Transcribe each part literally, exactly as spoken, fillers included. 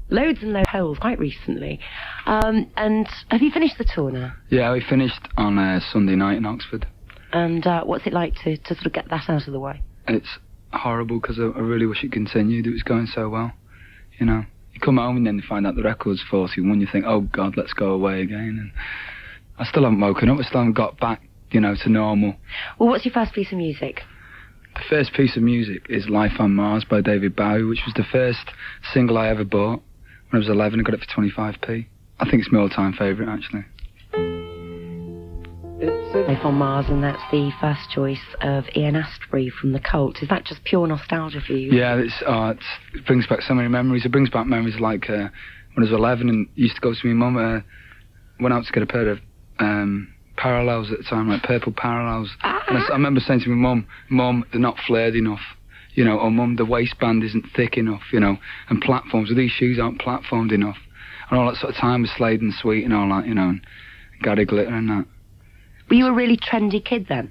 loads and loads of holes quite recently. Um, and have you finished the tour now? Yeah, we finished on uh, Sunday night in Oxford. And uh, what's it like to, to sort of get that out of the way? It's horrible because I, I really wish it continued. It was going so well, you know. You come home and then you find out the record's forty-one, you think, oh God, let's go away again. And I still haven't woken up, I still haven't got back, you know, to normal. Well, what's your first piece of music? The first piece of music is Life on Mars by David Bowie, which was the first single I ever bought. When I was eleven, I got it for twenty-five p. I think it's my all-time favourite, actually. Life on Mars, and that's the first choice of Ian Astbury from The Cult. Is that just pure nostalgia for you? Yeah, it's, uh, it's, it brings back so many memories. It brings back memories like uh, when I was eleven and used to go to my mum. Uh, went out to get a pair of um, parallels at the time, like purple parallels. Ah. And I, I remember saying to my mum, Mum, they're not flared enough. You know, or Mum, the waistband isn't thick enough, you know, and platforms, well, these shoes aren't platformed enough. And all that sort of time with Slade and Sweet and all that, you know, and Gary Glitter and that. Were you a really trendy kid then?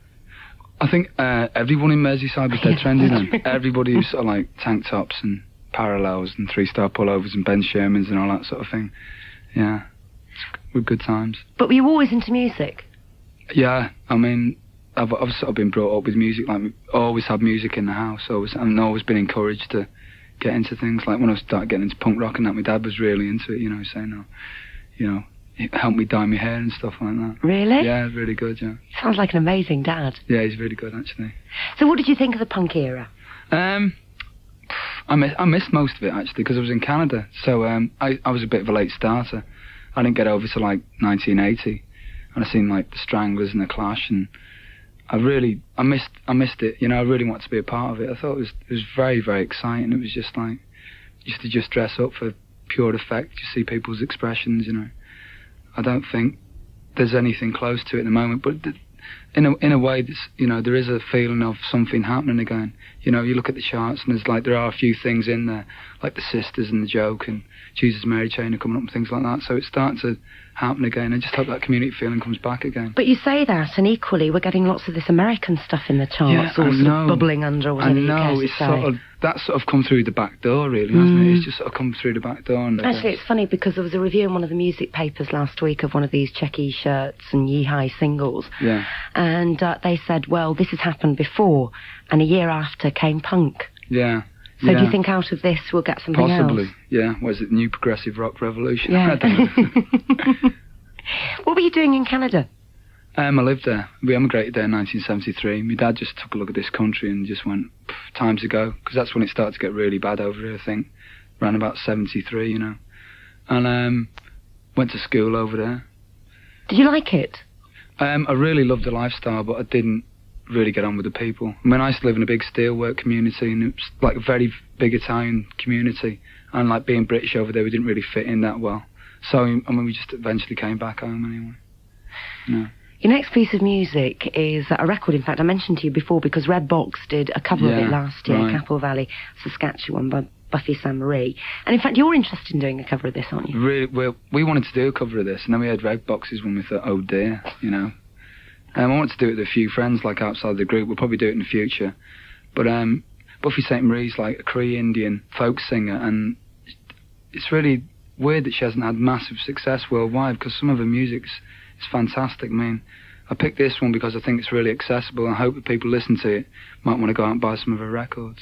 I think uh, everyone in Merseyside was dead trendy then. Everybody was sort of like tank tops and parallels and three-star pullovers and Ben Shermans and all that sort of thing. Yeah, with good times. But were you always into music? Yeah, I mean, I've, I've sort of been brought up with music. Like, always had music in the house. Always, and always been encouraged to get into things. Like when I started getting into punk rock and that, my dad was really into it. You know, saying, "No, you know." It helped me dye my hair and stuff like that. Really? Yeah, really good, yeah. Sounds like an amazing dad. Yeah, he's really good, actually. So what did you think of the punk era? Um, I, miss, I missed most of it, actually, because I was in Canada. So um, I, I was a bit of a late starter. I didn't get over to, like, nineteen eighty. And I seen, like, the Stranglers and the Clash, and I really, I missed I missed it. You know, I really wanted to be a part of it. I thought it was, it was very, very exciting. It was just, like, used to just dress up for pure effect, just see people's expressions, you know. I don't think there's anything close to it at the moment, but th in a in a way, this, you know, there is a feeling of something happening again. You know, you look at the charts and there's like there are a few things in there, like the Sisters and the Joke and Jesus Mary Chain are coming up and things like that. So it's starting to happen again. I just hope that community feeling comes back again. But you say that, and equally we're getting lots of this American stuff in the charts, yeah, all I sort know. of bubbling under, or whatever I you know, care to it's say. sort of that's sort of come through the back door, really, hasn't mm. it? It's just sort of come through the back door. And Actually, it's funny because there was a review in one of the music papers last week of one of these Checky shirts and Yee-Hi singles. Yeah. And uh, they said, well, this has happened before, and a year after came punk. Yeah. So yeah. do you think out of this we'll get something Possibly, else? Possibly, yeah. Was it New Progressive Rock Revolution? Yeah. I don't know. What were you doing in Canada? Um, I lived there. We emigrated there in nineteen seventy-three. My dad just took a look at this country and just went, time to go. Because that's when it started to get really bad over here, I think. Around about seventy-three, you know. And um, went to school over there. Did you like it? Um, I really loved the lifestyle, but I didn't really get on with the people. I mean, I used to live in a big steelwork community, and it was like a very big Italian community. And like being British over there, we didn't really fit in that well. So, I mean, we just eventually came back home anyway. Yeah. Your next piece of music is a record, in fact, I mentioned to you before, because Red Box did a cover yeah, of it last year, right. Capel Valley, Saskatchewan, by Buffy Sainte-Marie. And in fact, you're interested in doing a cover of this, aren't you? Really, well, we wanted to do a cover of this, and then we had Red Boxes when we thought, oh dear, you know. Um, I wanted to do it with a few friends, like outside the group. We'll probably do it in the future. But um, Buffy Sainte-Marie's like a Cree Indian folk singer, and it's really weird that she hasn't had massive success worldwide, because some of her music's is fantastic. I mean, I picked this one because I think it's really accessible, and I hope that people listen to it might want to go out and buy some of her records.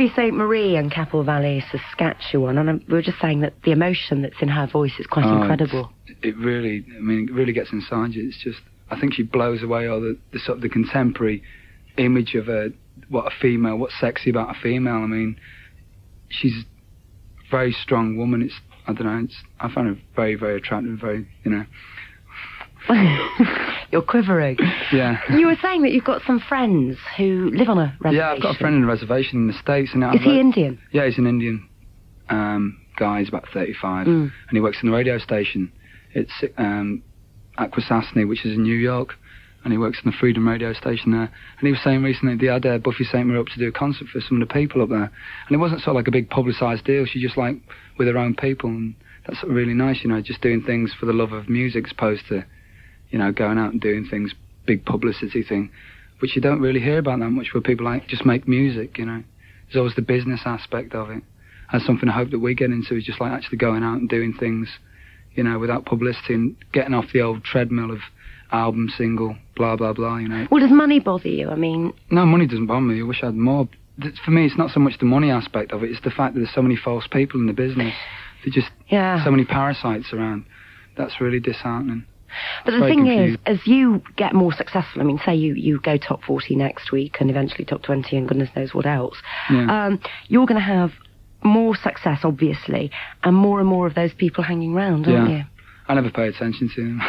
Buffy Sainte Marie and Capel Valley, Saskatchewan, and I'm, we were just saying that the emotion that's in her voice is quite oh, incredible. It really, I mean, it really gets inside you. It's just, I think she blows away all the, the sort of the contemporary image of a, what a female, what's sexy about a female. I mean, she's a very strong woman. It's, I don't know, it's, I find her very, very attractive, very, you know. You're quivering. Yeah. You were saying that you've got some friends who live on a reservation. Yeah, I've got a friend in a reservation in the States. And Is he Indian? Yeah, he's an Indian um, guy. He's about thirty-five. Mm. And he works in the radio station. It's um, Akwesasne, which is in New York. And he works in the Freedom radio station there. And he was saying recently they had uh, Buffy Sainte Marie up to do a concert for some of the people up there. And it wasn't sort of like a big publicised deal. She just like with her own people. And that's sort of really nice, you know, just doing things for the love of music as opposed to, you know, going out and doing things, big publicity thing, which you don't really hear about that much, where people like just make music, you know. There's always the business aspect of it. That's something I hope that we get into, is just like actually going out and doing things, you know, without publicity and getting off the old treadmill of album, single, blah, blah, blah, you know. Well, does money bother you? I mean... No, money doesn't bother me. I wish I had more. For me, it's not so much the money aspect of it, it's the fact that there's so many false people in the business. There's just yeah. so many parasites around. That's really disheartening. But the thing is, as you get more successful, I mean, say you, you go top forty next week and eventually top twenty and goodness knows what else, yeah. um, you're going to have more success, obviously, and more and more of those people hanging around, aren't yeah. you? I never pay attention to them.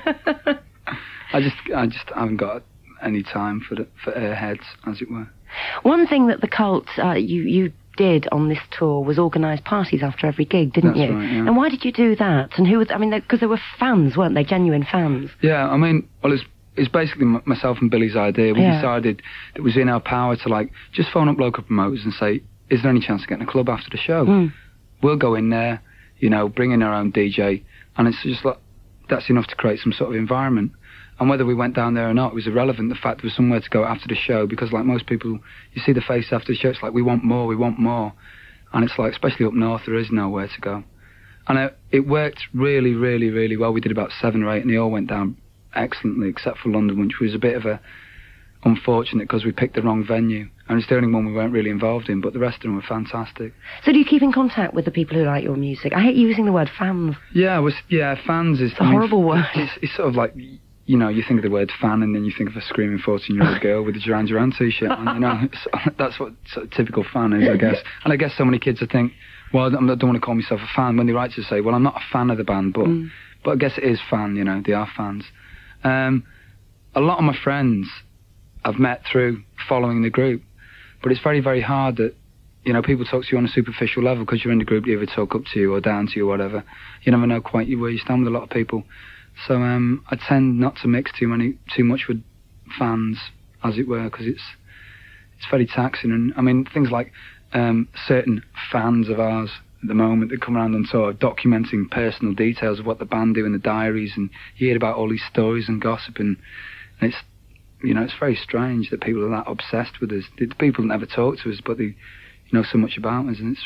I just I just haven't got any time for the, for airheads, as it were. One thing that the Cult, uh, you, you did on this tour was organise parties after every gig, didn't That's you? Right, yeah. And why did you do that? And who was, I mean, because there were fans, weren't they? Genuine fans. Yeah, I mean, well, it's, it's basically m myself and Billy's idea. We yeah. decided that it was in our power to, like, just phone up local promoters and say, is there any chance of getting a club after the show? Mm. We'll go in there, you know, bring in our own D J, and it's just like, that's enough to create some sort of environment. And whether we went down there or not, it was irrelevant. The fact there was somewhere to go after the show, because like most people, you see the face after the show, it's like, we want more, we want more. And it's like, especially up north, there is nowhere to go. And it, it worked really, really, really well. We did about seven or eight, and they all went down excellently, except for London, which was a bit of a unfortunate because we picked the wrong venue. And it's the only one we weren't really involved in, but the rest of them were fantastic. So do you keep in contact with the people who like your music? I hate using the word fans. Yeah, was yeah, fans is... It's a horrible mean, word. It's, it's sort of like... You know, you think of the word fan and then you think of a screaming fourteen-year-old girl with a Duran Duran t-shirt on, you know. That's what sort of typical fan is, I guess. And I guess so many kids would think, well, I don't, I don't want to call myself a fan. When they write to say, well, I'm not a fan of the band, but mm. but I guess it is fan, you know, they are fans. Um, a lot of my friends I've met through following the group, but it's very, very hard that, you know, people talk to you on a superficial level because you're in the group, they either talk up to you or down to you or whatever. You never know quite where you stand with a lot of people. So um, I tend not to mix too many, too much with fans, as it were, because it's it's very taxing. And I mean, things like um, certain fans of ours at the moment that come around on tour, documenting personal details of what the band do in the diaries, and you hear about all these stories and gossip, and, and it's, you know, it's very strange that people are that obsessed with us. The people never talk to us, but they know so much about us, and it's.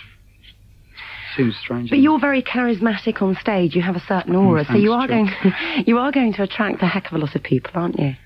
Seems strange. But you're very charismatic on stage. You have a certain aura, mm, so you are John. going to, you are going to attract a heck of a lot of people, aren't you?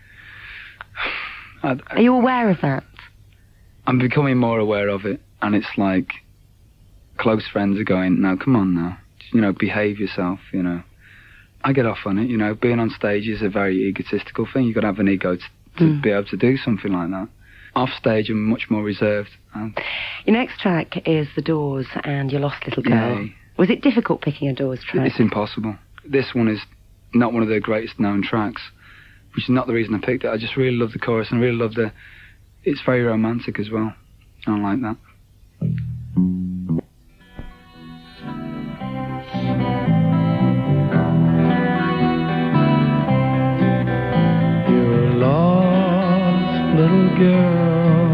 I, I, are you aware of that? I'm becoming more aware of it, and it's like close friends are going, "No, come on now, you know, behave yourself." You know, I get off on it. You know, being on stage is a very egotistical thing. You've got to have an ego to, to mm. be able to do something like that. Off stage, I'm much more reserved. And your next track is The Doors and Your Lost Little Girl. Yay. Was it difficult picking a Doors track? It's impossible. This one is not one of their greatest known tracks, which is not the reason I picked it. I just really love the chorus and I really love the... It's very romantic as well. I like that. Your lost little girl,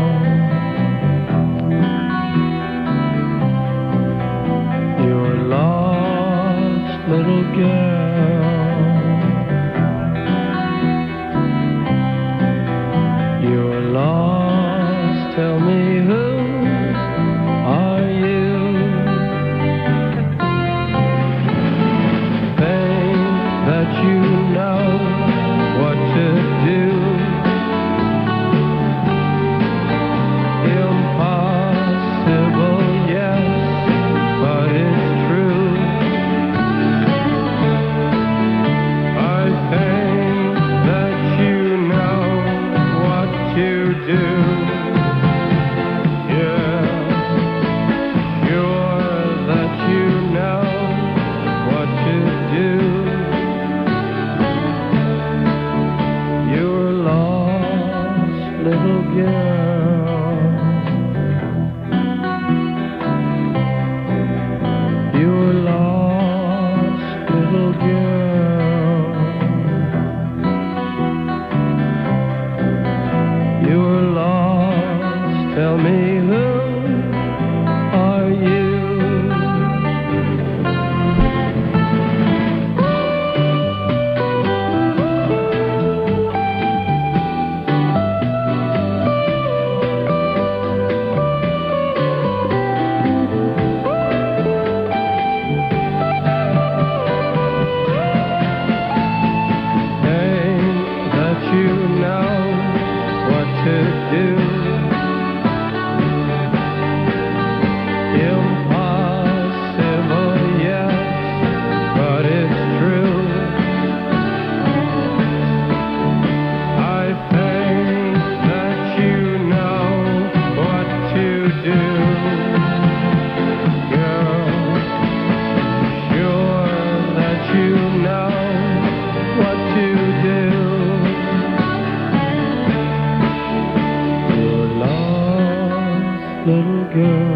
little girl, you're lost, tell me who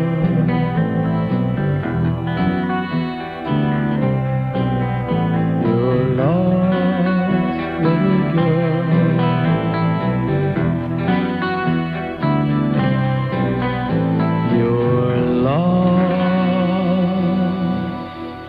Your lost little girl. You're lost.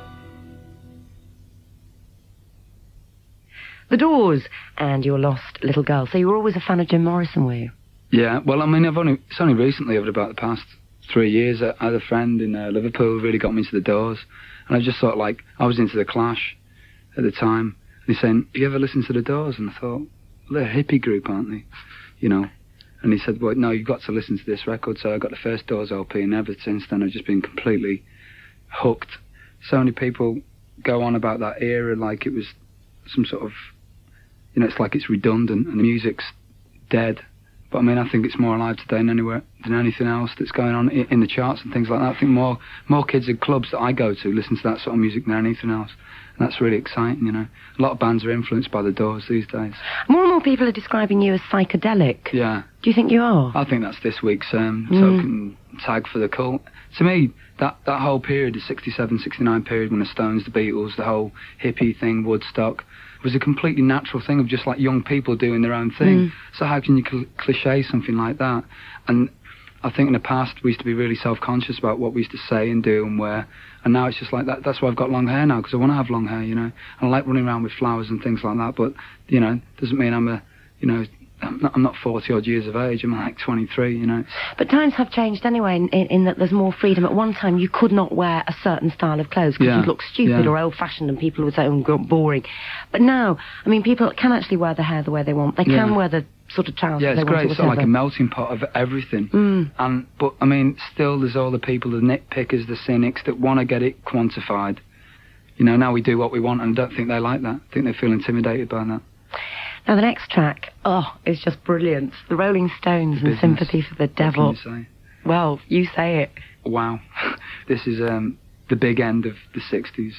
The Doors and Your Lost Little Girl. So you were always a fan of Jim Morrison, were you? Yeah, well, I mean, I've only it's only recently, over about the past three years, I had a friend in uh, Liverpool who really got me into the Doors, and I just thought, like, I was into the Clash at the time, and he's saying, "You ever listen to the Doors?" And I thought, well, they're a hippie group, aren't they? You know. And he said, "Well, no, you've got to listen to this record." So I got the first Doors L P, and ever since then I've just been completely hooked. So many people go on about that era like it was some sort of, you know, it's like it's redundant and the music's dead. But I mean, I think it's more alive today than anywhere than anything else that's going on in, in the charts and things like that. I think more more kids in clubs that I go to listen to that sort of music than anything else. And that's really exciting, you know. A lot of bands are influenced by the Doors these days. More and more people are describing you as psychedelic. Yeah. Do you think you are? I think that's this week's um, Mm. token tag for the cult. To me, that, that whole period, the sixty-seven, sixty-nine period, when the Stones, the Beatles, the whole hippie thing, Woodstock, was a completely natural thing of just like young people doing their own thing. Mm. So how can you cl- cliche something like that? And I think in the past we used to be really self-conscious about what we used to say and do and wear, and now it's just like that. That's why I've got long hair now, because I want to have long hair, you know. And I like running around with flowers and things like that, but, you know, doesn't mean I'm a, you know, I'm not, I'm not forty odd years of age. I'm like twenty-three, you know. But times have changed anyway, in, in, in that there's more freedom. At one time, you could not wear a certain style of clothes because Yeah. you'd look stupid Yeah. or old-fashioned, and people would say, "Oh, God, boring." But now, I mean, people can actually wear their hair the way they want. They Yeah. can wear the sort of trousers Yeah, they it's want. great. or It's sort of like a whatever. melting pot of everything. Mm. And but I mean, still, there's all the people, the nitpickers, the cynics that want to get it quantified. You know, now we do what we want, and I don't think they like that. I think they feel intimidated by that. Now, the next track, oh, is just brilliant. The Rolling Stones and Business. Sympathy for the Devil. What can you say? Well, you say it. Wow, this is um, the big end of the sixties.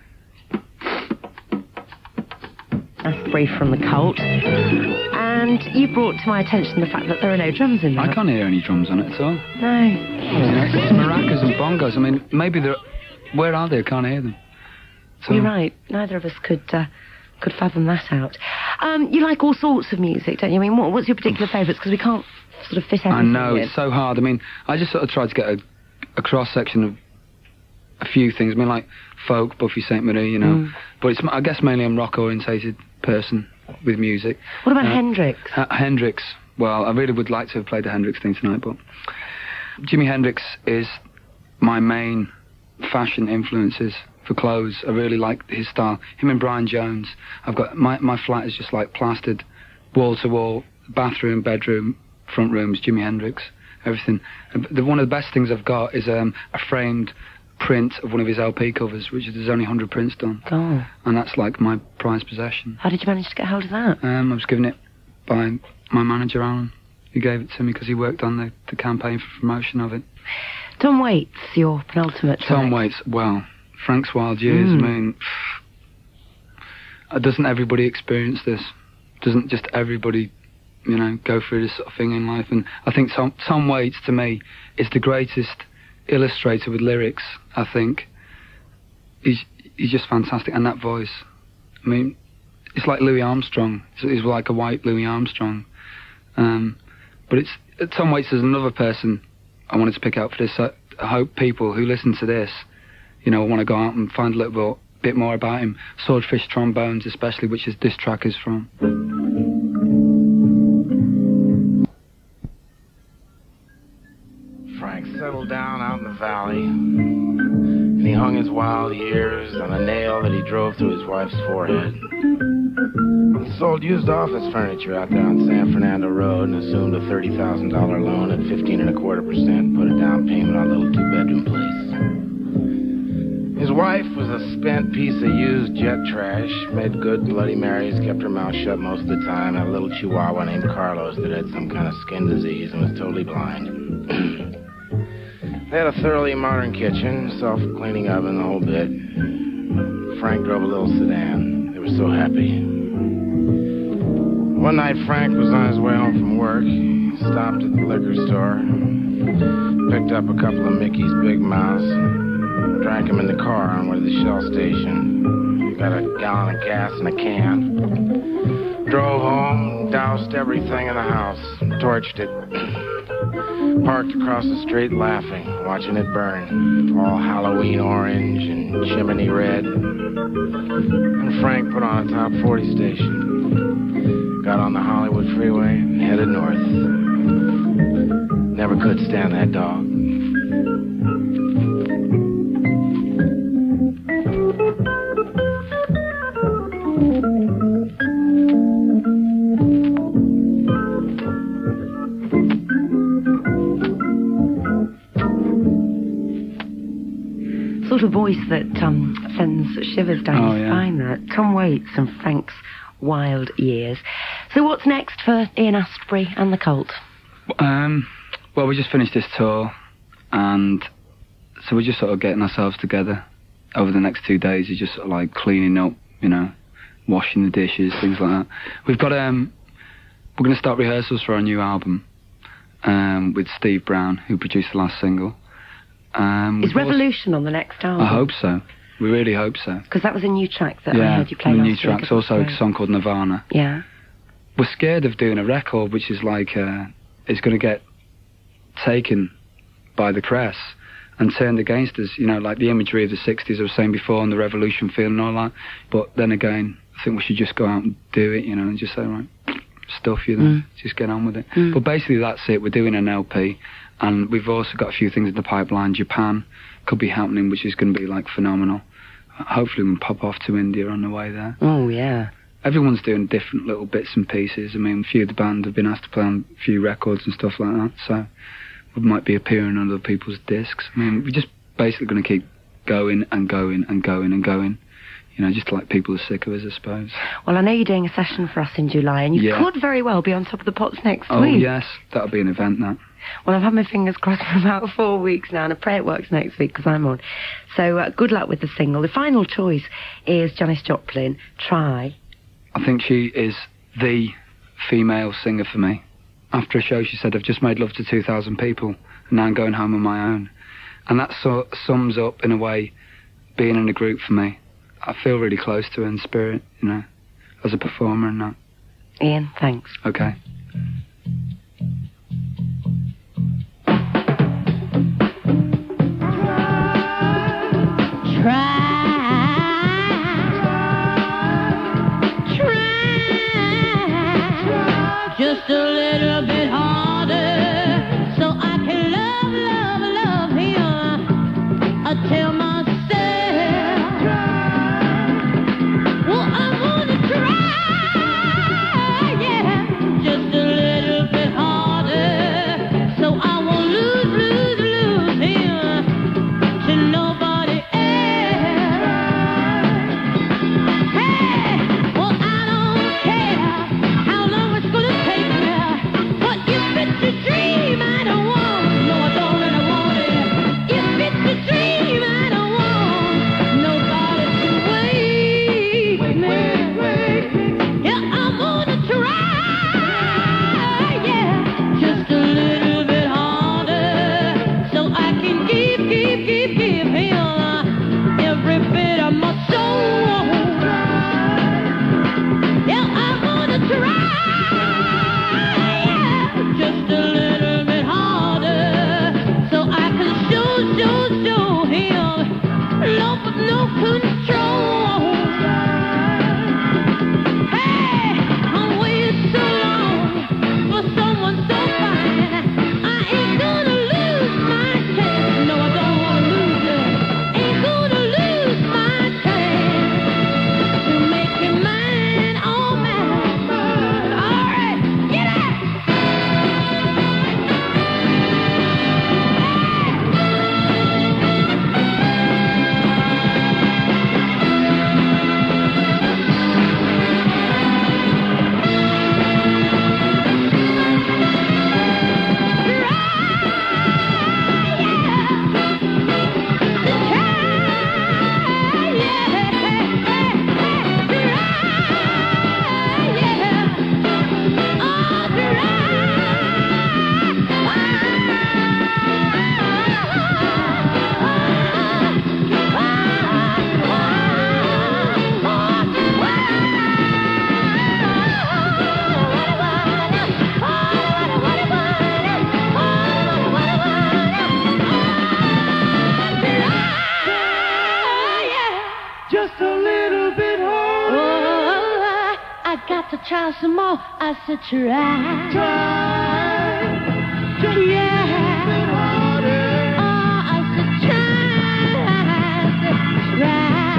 That's brief from the Cult. And you brought to my attention the fact that there are no drums in there. I can't hear any drums on it at all. No. You know, it's maracas and bongos. I mean, maybe they're... Where are they? I can't hear them. So, You're right. Neither of us could uh, could fathom that out. Um, you like all sorts of music, don't you? I mean, what, what's your particular favourites? Because we can't sort of fit everything I know, in. it's so hard. I mean, I just sort of tried to get a, a cross-section of a few things. I mean, like folk, Buffy Sainte Marie, you know. Mm. But it's, I guess mainly I'm rock-orientated person with music. What about Uh, Hendrix? Uh, Hendrix. Well, I really would like to have played the Hendrix thing tonight, but Jimi Hendrix is my main fashion influences for clothes. I really like his style. Him and Brian Jones. I've got my my flat is just like plastered, wall to wall, bathroom, bedroom, front rooms, Jimi Hendrix, everything. And the, one of the best things I've got is um, a framed print of one of his L P covers, which is, there's only one hundred prints done, Oh. and that's like my prized possession. How did you manage to get hold of that? Um, I was given it by my manager, Alan, who gave it to me because he worked on the, the campaign for promotion of it. Tom Waits, your penultimate track. Tom Waits, well, Frank's Wild Years, Mm. I mean, pff, doesn't everybody experience this? Doesn't just everybody, you know, go through this sort of thing in life? And I think Tom, Tom Waits, to me, is the greatest illustrator with lyrics, I think. He's, he's just fantastic, and that voice. I mean, it's like Louis Armstrong. He's like a white Louis Armstrong. Um, but it's Tom Waits is another person I wanted to pick out for this. I, I hope people who listen to this, you know, want to go out and find a little bit, bit more about him. Swordfish Trombones, especially, which is this track is from. Frank settled down out in the valley, and he hung his wild years on a nail that he drove through his wife's forehead. He sold used office furniture out there on San Fernando Road and assumed a thirty thousand dollar loan at fifteen and a quarter percent, put a down payment on a little two-bedroom place. His wife was a spent piece of used jet trash, made good Bloody Marys, kept her mouth shut most of the time, had a little chihuahua named Carlos that had some kind of skin disease and was totally blind. They had a thoroughly modern kitchen, self-cleaning oven, the whole bit. Frank drove a little sedan. They were so happy. One night, Frank was on his way home from work. He stopped at the liquor store. picked up a couple of Mickey's Big Mouths, drank them in the car on the way to the Shell station. Got a gallon of gas in a can. Drove home, doused everything in the house, torched it. Parked across the street laughing, watching it burn. All Halloween orange and chimney red. And Frank put on a top forty station. Got on the Hollywood freeway and headed north. Never could stand that dog. Sort of voice that um, sends shivers down Oh, your yeah. spine there. Tom Waits and Frank's Wild Years. So what's next for Ian Astbury and the Cult? Um, well, we just finished this tour, and so we're just sort of getting ourselves together over the next two days. You're just sort of like cleaning up, you know, washing the dishes, things like that. We've got um, we're going to start rehearsals for our new album um, with Steve Brown, who produced the last single. Um, Is we've also- Revolution on the next album? I hope so. We really hope so. Because that was a new track that I Yeah, heard you play the last new week. tracks. It was Also, great. a song called Nirvana. Yeah. We're scared of doing a record which is like uh, it's going to get taken by the press and turned against us. You know, like the imagery of the sixties I was saying before, and the revolution feel and all that. But then again, I think we should just go out and do it. You know, and just say, right, stuff you then, Mm. just get on with it. Mm. But basically, that's it. We're doing an L P, and we've also got a few things in the pipeline. Japan could be happening, which is going to be like phenomenal. Hopefully, we can pop off to India on the way there. Oh, yeah. Everyone's doing different little bits and pieces. I mean, a few of the band have been asked to play on a few records and stuff like that, so we might be appearing on other people's discs. I mean, we're just basically going to keep going and going and going and going, you know, just like people are sick of us, I suppose. Well, I know you're doing a session for us in July, and you Yeah. could very well be on Top of the Pops next Oh, week. yes, that'll be an event, that. Well, I've had my fingers crossed for about four weeks now, and I pray it works next week because I'm on. So uh, good luck with the single. The final choice is Janis Joplin, Try. I think she is the female singer for me. After a show, she said, I've just made love to two thousand people, and now I'm going home on my own. And that so- sums up, in a way, being in a group for me. I feel really close to her in spirit, you know, as a performer and that. Ian, thanks. Okay. Just a little bit harder, so I can love, love, love him. I tell myself, well, I wanna try, yeah, just a little bit harder, so I won't lose, lose, lose him to nobody else. Hey, well, I don't care how long it's gonna take me, but if it's a dream I don't want, no, I don't really want it. If it's a dream I don't want nobody to wake me. Yeah, I'm gonna try, yeah, just a little bit harder, so I can give, give, give, give him every bit of my soul. Yeah, I'm gonna try, yeah, just a little bit harder, so I can show, show, show him love with no control. Hey, I'm waiting so long for someone so fine. I ain't gonna lose my chance. No, I don't wanna lose it. Ain't gonna lose my chance to make him mine, oh mine. All right, get out. try some more. I said, try. Try. Yeah. Oh, I said, try. I said, try.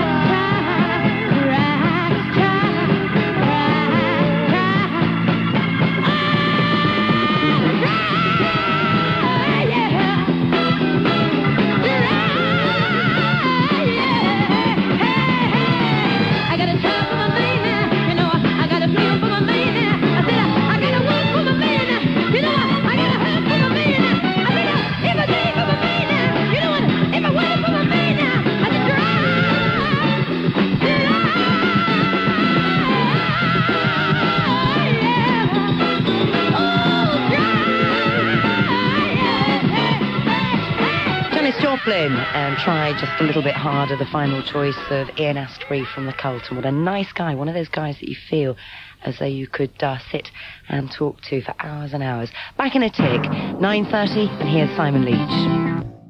Joplin, and try just a little bit harder, the final choice of Ian Astbury from the Cult. And what a nice guy, one of those guys that you feel as though you could uh, sit and talk to for hours and hours. Back in a tick, nine thirty, and here's Simon Leach.